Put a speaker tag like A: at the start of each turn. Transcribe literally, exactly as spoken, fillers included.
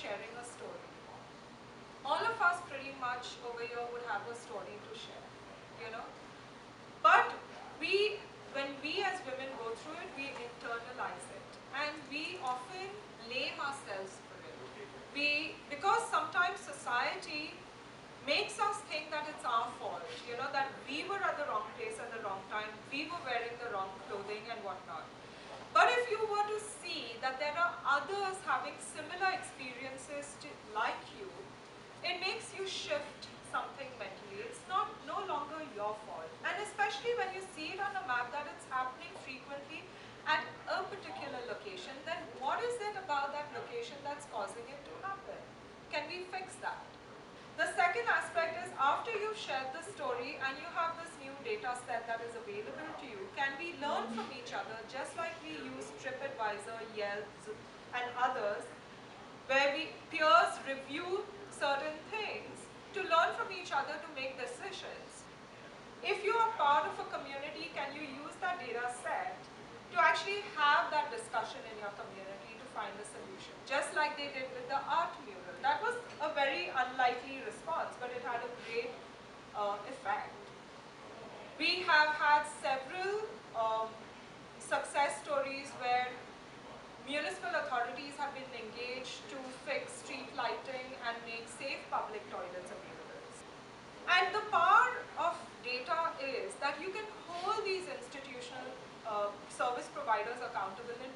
A: sharing a story. All of us pretty much over here would have a story to share, you know. But we, when we as women go through it, we internalize it. And we often blame ourselves for it. We, because sometimes society makes us think that it's our fault, you know, that we were at the wrong place at the wrong time, we were wearing the wrong clothing and whatnot. But if you were to see that there are others having similar experiences to, like you, it makes you shift something mentally. It's not no longer your fault. And especially when you see it on a map that it's happening frequently at a particular location, then what is it about that location that's causing it to happen? Can we fix that? The second aspect is after you've shared the story and you have this new data set that is available to you, can we learn from each other just like we use TripAdvisor, Yelp, and others, where we peers review certain things to learn from each other to make decisions. If you are part of a community, can you use that data set to actually have that discussion in your community to find a solution, just like they did with the art mural. That was a very unlikely response, but it had a great uh, effect. We have had several um, success stories where municipal authorities have been engaged to fix street lighting and make safe public toilets available. And the power of data is that you can hold these institutional uh, service providers accountable in